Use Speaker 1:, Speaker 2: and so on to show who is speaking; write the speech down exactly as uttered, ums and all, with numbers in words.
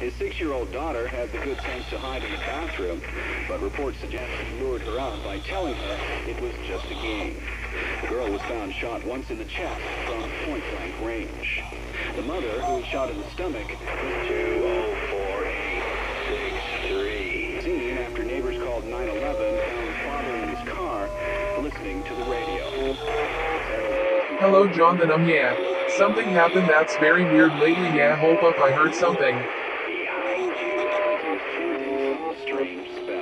Speaker 1: His six-year-old daughter had the good sense to hide in the bathroom, but reports suggest he lured her out by telling her it was just a game. The girl was found shot once in the chest from point-blank range. The mother, who was shot in the stomach, was two oh four eight six three. Seen after neighbors called nine eleven, found father in his car, listening to the radio.
Speaker 2: Hello Jonathan, yeah. Something happened that's very weird lately, yeah, hold up, I heard something.
Speaker 1: Behind you, strange spell.